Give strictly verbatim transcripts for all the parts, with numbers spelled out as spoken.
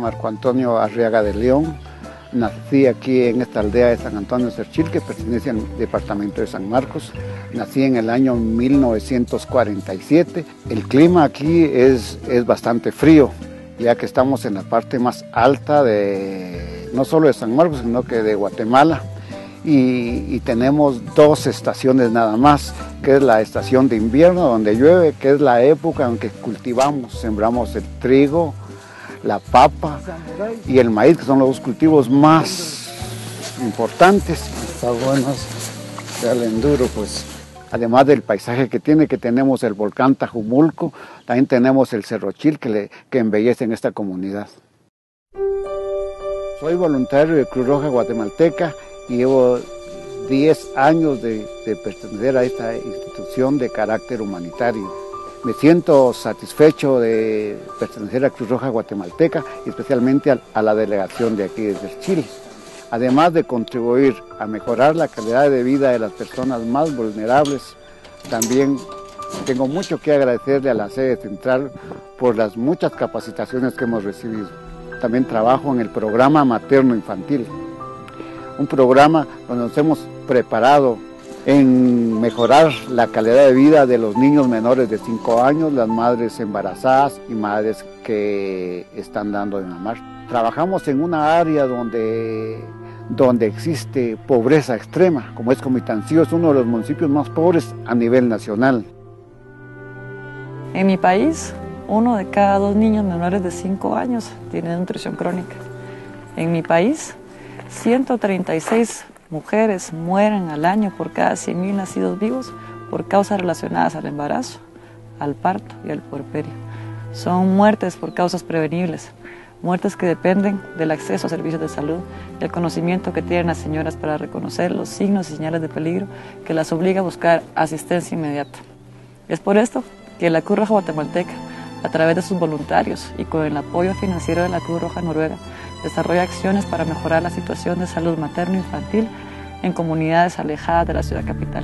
Marco Antonio Arriaga de León. Nací aquí en esta aldea de San Antonio Cerchil, que pertenece al departamento de San Marcos. Nací en el año mil novecientos cuarenta y siete. El clima aquí es, es bastante frío, ya que estamos en la parte más alta de, no solo de San Marcos, sino que de Guatemala. Y, y tenemos dos estaciones nada más, que es la estación de invierno, donde llueve, que es la época en que cultivamos, sembramos el trigo, la papa y el maíz, que son los dos cultivos más importantes. Está bueno el enduro, pues. Además del paisaje que tiene, que tenemos el volcán Tajumulco, también tenemos el Cerro Chil, que, le, que embellece en esta comunidad. Soy voluntario de Cruz Roja Guatemalteca y llevo diez años de, de pertenecer a esta institución de carácter humanitario. Me siento satisfecho de pertenecer a Cruz Roja Guatemalteca y especialmente a, a la delegación de aquí desde Chile. Además de contribuir a mejorar la calidad de vida de las personas más vulnerables, también tengo mucho que agradecerle a la sede central por las muchas capacitaciones que hemos recibido. También trabajo en el programa Materno Infantil, un programa donde nos hemos preparado en mejorar la calidad de vida de los niños menores de cinco años, las madres embarazadas y madres que están dando de mamar. Trabajamos en una área donde, donde existe pobreza extrema, como es Comitancio, es uno de los municipios más pobres a nivel nacional. En mi país, uno de cada dos niños menores de cinco años tiene nutrición crónica. En mi país, ciento treinta y seis mujeres mueren al año por cada cien mil nacidos vivos por causas relacionadas al embarazo, al parto y al puerperio. Son muertes por causas prevenibles, muertes que dependen del acceso a servicios de salud, del conocimiento que tienen las señoras para reconocer los signos y señales de peligro que las obliga a buscar asistencia inmediata. Es por esto que la Cruz Roja Guatemalteca, a través de sus voluntarios y con el apoyo financiero de la Cruz Roja Noruega, desarrolla acciones para mejorar la situación de salud materno-infantil en comunidades alejadas de la ciudad capital.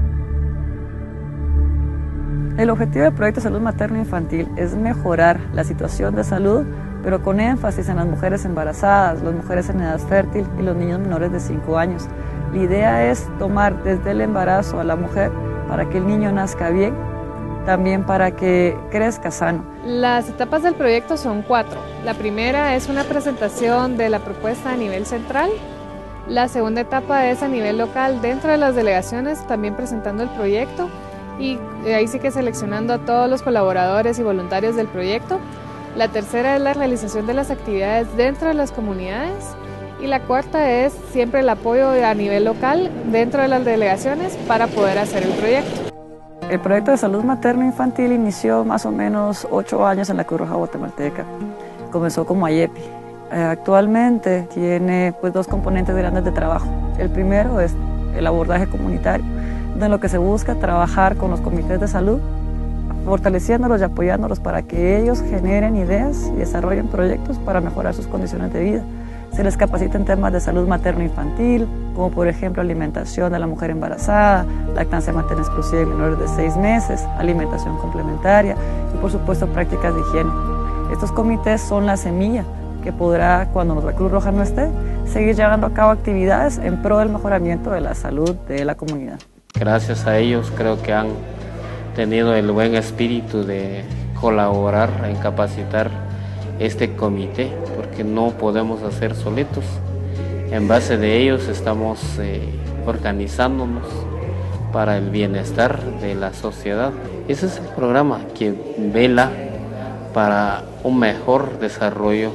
El objetivo del proyecto de salud materno-infantil es mejorar la situación de salud, pero con énfasis en las mujeres embarazadas, las mujeres en edad fértil y los niños menores de cinco años. La idea es tomar desde el embarazo a la mujer para que el niño nazca bien, también para que crezca sano. Las etapas del proyecto son cuatro. La primera es una presentación de la propuesta a nivel central. La segunda etapa es a nivel local, dentro de las delegaciones, también presentando el proyecto. Y ahí sí que seleccionando a todos los colaboradores y voluntarios del proyecto. La tercera es la realización de las actividades dentro de las comunidades. Y la cuarta es siempre el apoyo a nivel local, dentro de las delegaciones, para poder hacer el proyecto. El proyecto de salud materno-infantil inició más o menos ocho años en la Cruz Roja Guatemalteca. Comenzó como A Y E P I. Actualmente tiene pues, dos componentes grandes de trabajo. El primero es el abordaje comunitario, en lo que se busca trabajar con los comités de salud, fortaleciéndolos y apoyándolos para que ellos generen ideas y desarrollen proyectos para mejorar sus condiciones de vida. Se les capacita en temas de salud materno-infantil, como por ejemplo alimentación de la mujer embarazada, lactancia materna exclusiva en menores de seis meses, alimentación complementaria y por supuesto prácticas de higiene. Estos comités son la semilla que podrá, cuando la Cruz Roja no esté, seguir llevando a cabo actividades en pro del mejoramiento de la salud de la comunidad. Gracias a ellos creo que han tenido el buen espíritu de colaborar en capacitar este comité, porque no podemos hacer solitos. En base de ellos estamos eh, organizándonos para el bienestar de la sociedad. Ese es el programa que vela para un mejor desarrollo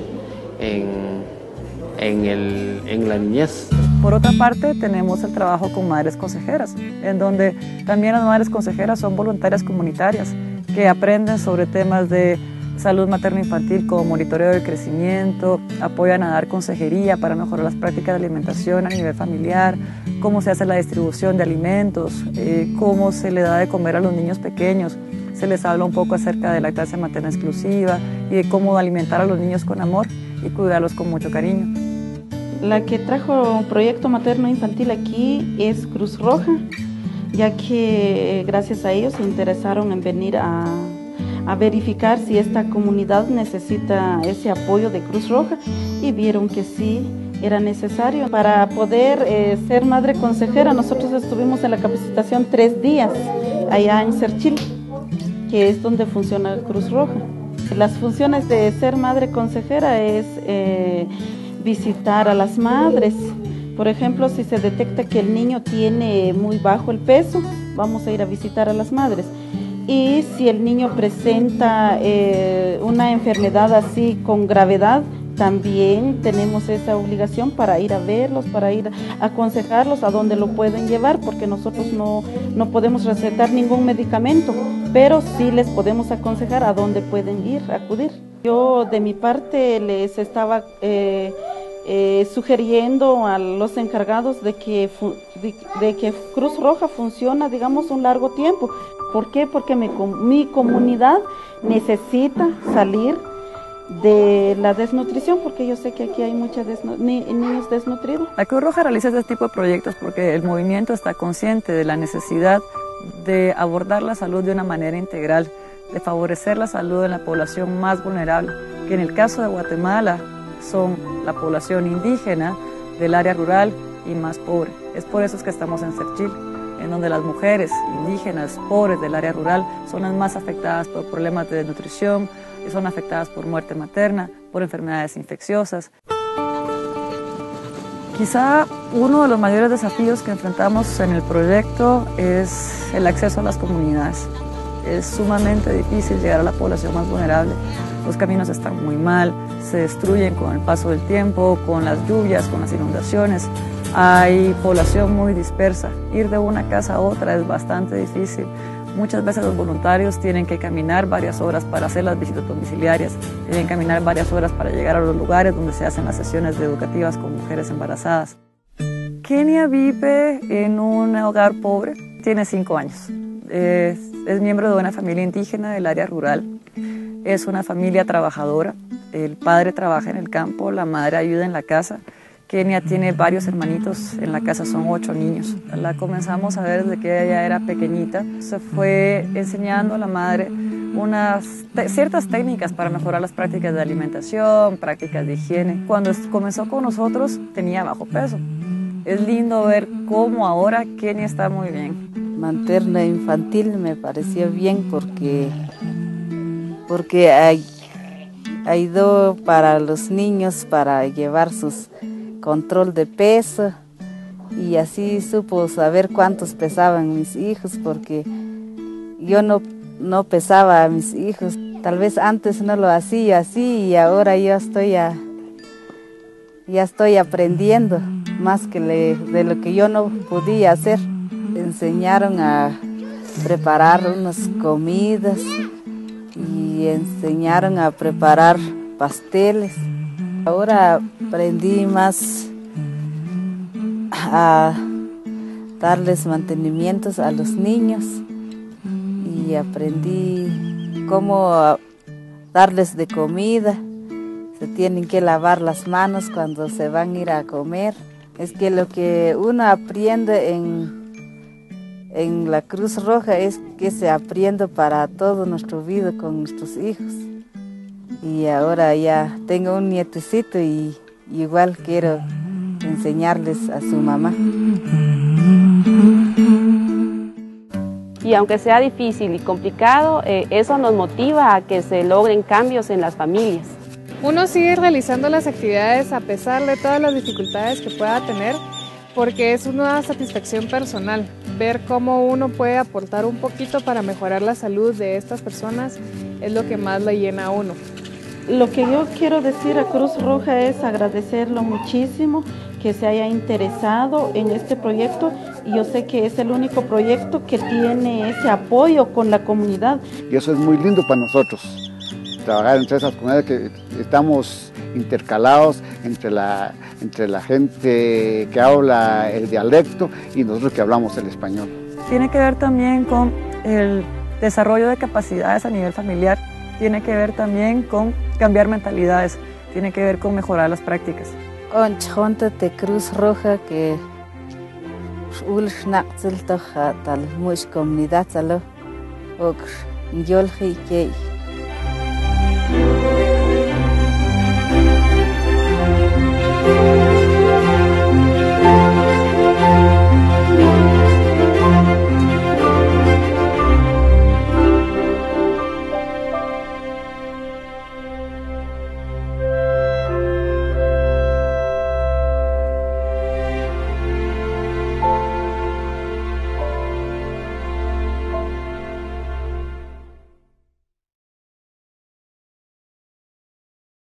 en, en, el, en la niñez. Por otra parte, tenemos el trabajo con madres consejeras, en donde también las madres consejeras son voluntarias comunitarias que aprenden sobre temas de salud materno-infantil como monitoreo del crecimiento, apoyan a dar consejería para mejorar las prácticas de alimentación a nivel familiar, cómo se hace la distribución de alimentos, eh, cómo se le da de comer a los niños pequeños. Se les habla un poco acerca de lactancia materna exclusiva y de cómo alimentar a los niños con amor y cuidarlos con mucho cariño. La que trajo un proyecto materno-infantil aquí es Cruz Roja, ya que gracias a ellos se interesaron en venir a a verificar si esta comunidad necesita ese apoyo de Cruz Roja y vieron que sí era necesario. Para poder eh, ser madre consejera, nosotros estuvimos en la capacitación tres días allá en Cerchil, que es donde funciona Cruz Roja. Las funciones de ser madre consejera es eh, visitar a las madres. Por ejemplo, si se detecta que el niño tiene muy bajo el peso, vamos a ir a visitar a las madres. Y si el niño presenta eh, una enfermedad así con gravedad, también tenemos esa obligación para ir a verlos, para ir a aconsejarlos a dónde lo pueden llevar, porque nosotros no, no podemos recetar ningún medicamento, pero sí les podemos aconsejar a dónde pueden ir, acudir. Yo de mi parte les estaba eh, eh, sugiriendo a los encargados de que, de, de que Cruz Roja funciona, digamos, un largo tiempo. ¿Por qué? Porque mi, mi comunidad necesita salir de la desnutrición, porque yo sé que aquí hay muchos desnu ni niños desnutridos. La Cruz Roja realiza este tipo de proyectos porque el movimiento está consciente de la necesidad de abordar la salud de una manera integral, de favorecer la salud de la población más vulnerable, que en el caso de Guatemala son la población indígena del área rural y más pobre. Es por eso es que estamos en Cerchil, en donde las mujeres indígenas pobres del área rural son las más afectadas por problemas de desnutrición, son afectadas por muerte materna, por enfermedades infecciosas. Quizá uno de los mayores desafíos que enfrentamos en el proyecto es el acceso a las comunidades. Es sumamente difícil llegar a la población más vulnerable. Los caminos están muy mal, se destruyen con el paso del tiempo, con las lluvias, con las inundaciones. Hay población muy dispersa. Ir de una casa a otra es bastante difícil. Muchas veces los voluntarios tienen que caminar varias horas para hacer las visitas domiciliarias, tienen que caminar varias horas para llegar a los lugares donde se hacen las sesiones educativas con mujeres embarazadas. Kenia vive en un hogar pobre, tiene cinco años. Es, es miembro de una familia indígena del área rural. Es una familia trabajadora. El padre trabaja en el campo, la madre ayuda en la casa. Kenia tiene varios hermanitos, en la casa son ocho niños. La comenzamos a ver desde que ella era pequeñita. Se fue enseñando a la madre unas ciertas técnicas para mejorar las prácticas de alimentación, prácticas de higiene. Cuando comenzó con nosotros tenía bajo peso. Es lindo ver cómo ahora Kenia está muy bien. Materna infantil me pareció bien porque, porque hay, ayudó para los niños para llevar sus control de peso y así supo saber cuántos pesaban mis hijos, porque yo no, no pesaba a mis hijos. Tal vez antes no lo hacía así y ahora yo estoy a, ya estoy aprendiendo más que le, de lo que yo no podía hacer. Enseñaron a preparar unas comidas y enseñaron a preparar pasteles. Ahora aprendí más a darles mantenimientos a los niños y aprendí cómo darles de comida. Se tienen que lavar las manos cuando se van a ir a comer. Es que lo que uno aprende en, en la Cruz Roja es que se aprende para todo nuestro vida con nuestros hijos. Y ahora ya tengo un nietecito y igual quiero enseñarles a su mamá. Y aunque sea difícil y complicado, eh, eso nos motiva a que se logren cambios en las familias. Uno sigue realizando las actividades a pesar de todas las dificultades que pueda tener, porque es una satisfacción personal ver cómo uno puede aportar un poquito para mejorar la salud de estas personas, es lo que más le llena a uno. Lo que yo quiero decir a Cruz Roja es agradecerlo muchísimo que se haya interesado en este proyecto, y yo sé que es el único proyecto que tiene ese apoyo con la comunidad. Y eso es muy lindo para nosotros, trabajar entre esas comunidades que estamos intercalados entre la, entre la gente que habla el dialecto y nosotros que hablamos el español. Tiene que ver también con el desarrollo de capacidades a nivel familiar, tiene que ver también con cambiar mentalidades, tiene que ver con mejorar las prácticas. Con chonte de Cruz Roja que ulch naqsil toja tal much comunidad salo ok yolji que